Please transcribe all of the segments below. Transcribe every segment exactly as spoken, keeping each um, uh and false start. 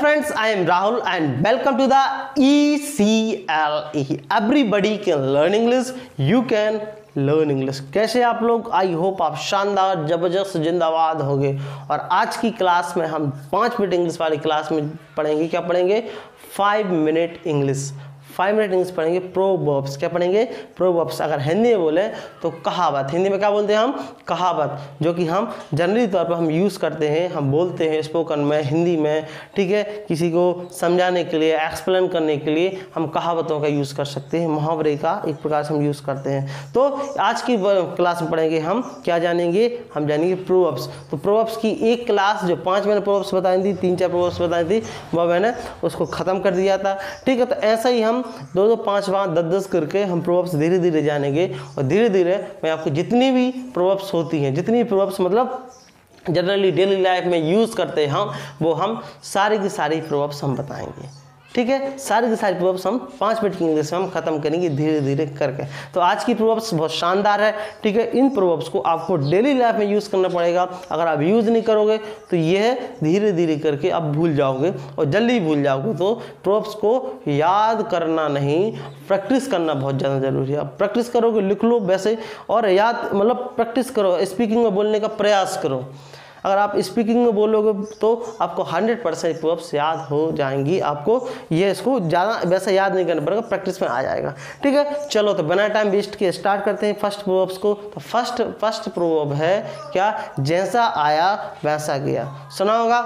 friends, I am Rahul and welcome to the E C L E. Everybody can learn English, you can learn English. कैसे आप लोग? I hope आप शानदार जबरदस्त जिंदाबाद होंगे। और आज की क्लास में हम पाँच मिनट इंग्लिश वाली क्लास में पढ़ेंगे। क्या पढ़ेंगे? Five minute English. Five minute English पढ़ेंगे। प्रोवर्ब्स। क्या पढ़ेंगे? प्रोवर्ब्स। अगर हिंदी में बोले तो कहावत। हिंदी में क्या बोलते हैं हम? कहावत, जो कि हम जनरली तौर पर हम यूज़ करते हैं, हम बोलते हैं स्पोकन में, हिंदी में, ठीक है। किसी को समझाने के लिए, एक्सप्लेन करने के लिए हम कहावतों का यूज़ कर सकते हैं, मुहावरे का एक प्रकार से हम यूज़ करते हैं। तो आज की क्लास में पढ़ेंगे हम, क्या जानेंगे? हम जानेंगे प्रोवर्ब्स। तो प्रोवर्ब्स की एक क्लास जो पाँच मैंने प्रोवर्ब्स बताई थी, तीन चार प्रोवर्ब्स बताई थी, वह मैंने उसको ख़त्म कर दिया था, ठीक है। तो ऐसा ही हम दो दो पाँच पाँच दस दस करके हम प्रोवर्ब्स धीरे धीरे जानेंगे। और धीरे धीरे मैं आपको जितनी भी प्रोवर्ब्स होती हैं, जितनी प्रोवर्ब्स मतलब जनरली डेली लाइफ में यूज़ करते हैं हम, वो हम सारी की सारी प्रोवर्ब्स हम बताएंगे, ठीक है। सारी की सारी प्रोवर्ब्स हम पाँच मिनट की इंग्लिश में हम खत्म करेंगे धीरे धीरे करके। तो आज की प्रोवर्ब्स बहुत शानदार है, ठीक है। इन प्रोवर्ब्स को आपको डेली लाइफ में यूज़ करना पड़ेगा। अगर आप यूज़ नहीं करोगे तो यह धीरे धीरे करके आप भूल जाओगे और जल्दी भूल जाओगे। तो प्रोवर्ब्स को याद करना नहीं, प्रैक्टिस करना बहुत ज़्यादा ज़रूरी है। आप प्रैक्टिस करोगे, लिख लो वैसे, और याद मतलब प्रैक्टिस करो, स्पीकिंग में बोलने का प्रयास करो। अगर आप स्पीकिंग में बोलोगे तो आपको हंड्रेड परसेंट प्रोवर्ब्स याद हो जाएंगी। आपको ये इसको ज़्यादा वैसा याद नहीं करना पड़ेगा, प्रैक्टिस में आ जाएगा, ठीक है। चलो तो बिना टाइम वेस्ट किए स्टार्ट करते हैं फर्स्ट प्रोवर्ब्स को। तो फर्स्ट फर्स्ट प्रोवर्ब है क्या? जैसा आया वैसा गया। सुना होगा,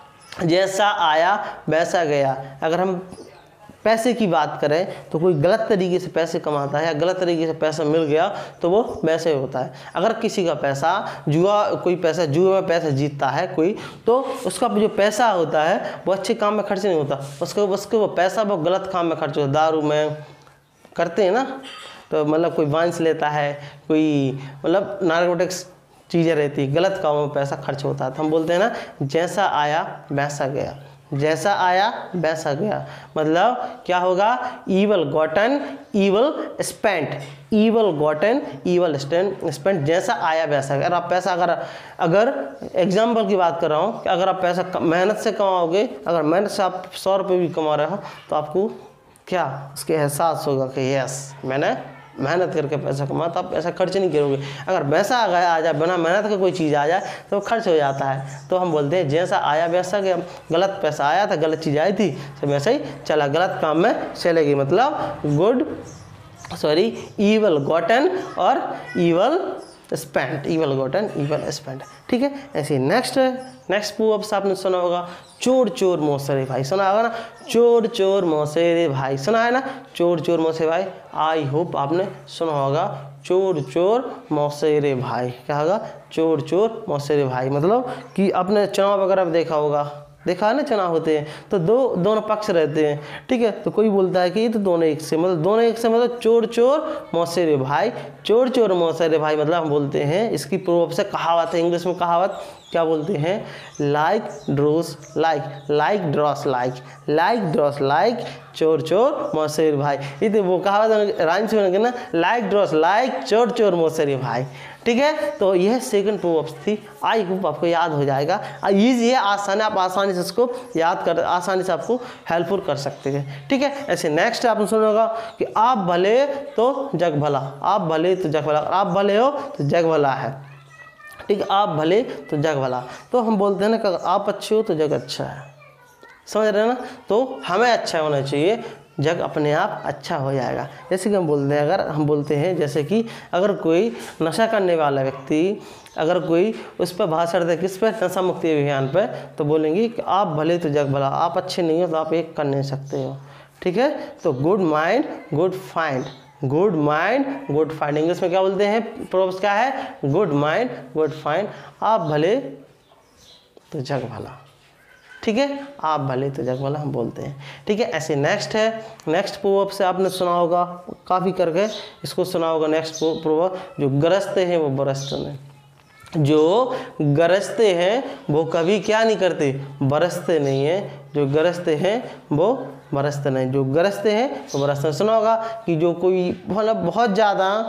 जैसा आया वैसा गया। अगर हम पैसे की बात करें तो कोई गलत तरीके से पैसे कमाता है या गलत तरीके से पैसा मिल गया तो वो वैसे होता है। अगर किसी का पैसा जुआ, कोई पैसा जुए में पैसा जीतता है कोई, तो उसका जो पैसा होता है वो अच्छे काम में खर्च नहीं होता, उसको उसके वो पैसा वो गलत काम में खर्च होता है। दारू में करते हैं ना, तो मतलब कोई वाइन्स लेता है, कोई मतलब नारकोटिक्स चीज़ें रहती, गलत कामों में पैसा खर्च होता है। तो हम बोलते हैं ना, जैसा आया वैसा गया। जैसा आया वैसा गया मतलब क्या होगा? Evil gotten evil spent. Evil gotten evil spent. जैसा आया वैसा गया। अगर आप पैसा अगर अगर एग्जाम्पल की बात कर रहा हूँ कि अगर आप पैसा मेहनत से कमाओगे, अगर मेहनत से आप सौ रुपये भी कमा रहे हो तो आपको क्या उसके एहसास होगा कि यस मैंने मेहनत करके पैसा कमा, तो आप पैसा खर्च नहीं करोगे। अगर वैसा आ गया आ जाए, बिना मेहनत का कोई चीज़ आ जाए तो खर्च हो जाता है। तो हम बोलते हैं जैसा आया वैसा गया। गलत पैसा आया था, गलत चीज़ आई थी, तो वैसे ही चला, गलत काम में चलेगी। मतलब गुड सॉरी ईवल गॉटन और evil spent. Evil gotten evil spent, ठीक है। ऐसे नेक्स्ट नेक्स्ट प्रोवर्ब्स आपने सुना होगा, चोर चोर मौसेरे भाई। सुना होगा ना, चोर चोर मौसेरे भाई। सुना है ना, चोर चोर मौसेरे भाई। आई होप आपने सुना होगा, चोर चोर मौसेरे भाई। क्या होगा? चोर चोर मौसेरे भाई मतलब कि आपने चुनाव वगैरह देखा होगा, देखा है ना, चुनाव होते हैं तो दो दोनों पक्ष रहते हैं, ठीक है। तो कोई बोलता है कि ये तो दोनों एक से, मतलब दोनों एक से मतलब चोर चोर मौसेरे भाई। चोर चोर मौसेरे भाई मतलब हम बोलते हैं, इसकी प्रोवर्ब से कहावत है, इंग्लिश में कहावत क्या बोलते हैं? Like draws like, like draws like, like draws like, चोर चोर मौसेरे भाई। ये तो वो कहावत राइम से बनेगा ना, लाइक ड्रॉस लाइक, चोर चोर मौसेरे भाई, ठीक है। तो यह सेकंड प्रोवर्ब्स थी। आई होप आपको याद हो जाएगा। ईजी है, आसान है, आप आसानी से इसको याद कर, आसानी से आपको हेल्पफुल कर सकते हैं, ठीक है। ऐसे नेक्स्ट आपने सुना होगा कि आप भले तो जग भला। आप भले तो जग भला। आप भले हो तो जग भला है, ठीक है। आप भले तो जग भला। तो हम बोलते हैं ना कि आप अच्छे हो तो जग अच्छा है, समझ रहे हैं ना। तो हमें अच्छा होना चाहिए, जग अपने आप अच्छा हो जाएगा। जैसे कि हम बोलते हैं, अगर हम बोलते हैं जैसे कि अगर कोई नशा करने वाला व्यक्ति, अगर कोई उस पर भाषण दे, किस पर? नशा मुक्ति अभियान पर, तो बोलेंगे कि आप भले तो जग भला। आप अच्छे नहीं हो तो आप एक कर नहीं सकते हो, ठीक है। तो good mind good find, good mind good find. English में क्या बोलते हैं? प्रोवर्ब्स क्या है? Good mind good find. आप भले तो जग भला, ठीक है। आप भले तो जग भला हम बोलते हैं, ठीक है। ऐसे नेक्स्ट है, नेक्स्ट प्रोवर्ब से आपने सुना होगा काफ़ी करके, इसको सुना होगा। नेक्स्ट प्रोवर्ब, जो गरजते हैं वो बरसते नहीं। जो गरजते हैं वो कभी क्या नहीं करते? बरसते नहीं है। जो गरजते हैं वो बरसते नहीं, जो गरजते हैं वो बरसते नहीं। सुना होगा कि जो कोई मतलब बहुत ज़्यादा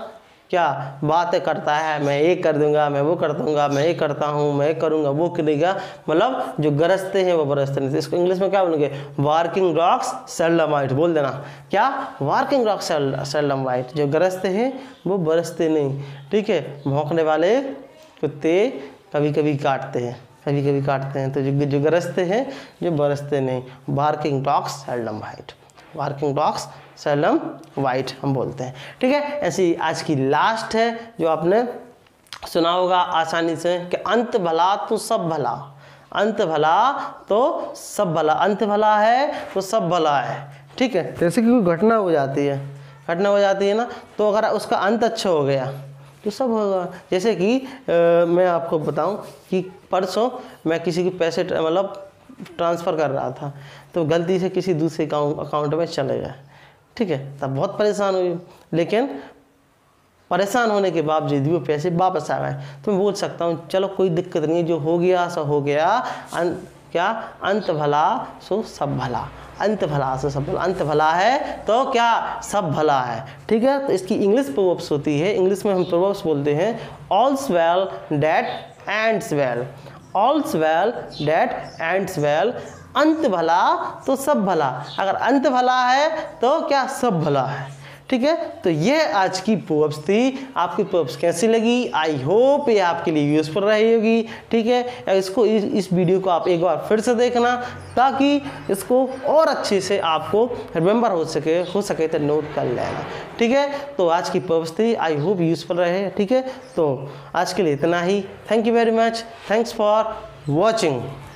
क्या बातें करता है, मैं ये कर दूंगा, मैं वो कर दूंगा, मैं ये करता हूँ, मैं ये करूँगा, वो करेगा, मतलब जो गरजते हैं वो बरसते नहीं। तो इसको इंग्लिश में क्या बोलेंगे, वर्किंग डॉग्स सेल्डम वाइट। बोल देना क्या, वर्किंग डॉग्स सेल्डम वाइट, जो गरजते हैं वो बरसते नहीं। ठीक है, भौंकने वाले कुत्ते कभी कभी काटते हैं, कभी कभी काटते हैं। तो जो जो गरजते हैं जो बरसते नहीं, barking dogs seldom bite, barking dogs seldom bite हम बोलते हैं। ठीक है, ऐसी आज की लास्ट है जो आपने सुना होगा आसानी से कि अंत भला तो सब भला, अंत भला तो सब भला, अंत भला है तो सब भला है। ठीक है, जैसे कि कोई घटना हो जाती है, घटना हो जाती है ना, तो अगर उसका अंत अच्छा हो गया तो सब होगा। जैसे कि आ, मैं आपको बताऊं कि परसों मैं किसी के पैसे मतलब ट्रांसफ़र कर रहा था, तो गलती से किसी दूसरे अकाउंट में चले गए। ठीक है, तब बहुत परेशान हुई, लेकिन परेशान होने के बावजूद भी वो पैसे वापस आ गए। तो मैं बोल सकता हूँ चलो कोई दिक्कत नहीं है, जो हो गया सो हो गया। अं, क्या अंत भला सो सब भला, अंत भला से सब भला, अंत भला है तो क्या सब भला है। ठीक है, तो इसकी इंग्लिश प्रोवर्ब्स होती है, इंग्लिश में हम प्रोवर्ब्स बोलते हैं all's well that ends well, all's well that ends well, अंत भला तो सब भला, अगर अंत भला है तो क्या सब भला है। ठीक है, तो ये आज की प्रोवर्ब्स थी। आपकी प्रोवर्ब्स कैसी लगी, आई होप ये आपके लिए यूजफुल रही होगी। ठीक है, इसको इस, इस वीडियो को आप एक बार फिर से देखना ताकि इसको और अच्छे से आपको रिमेंबर हो सके हो सके तो नोट कर लेना। ठीक है, तो आज की प्रोवर्ब्स थी, आई होप यूजफुल रहे। ठीक है, तो आज के लिए इतना ही। Thank you very much, thanks for watching.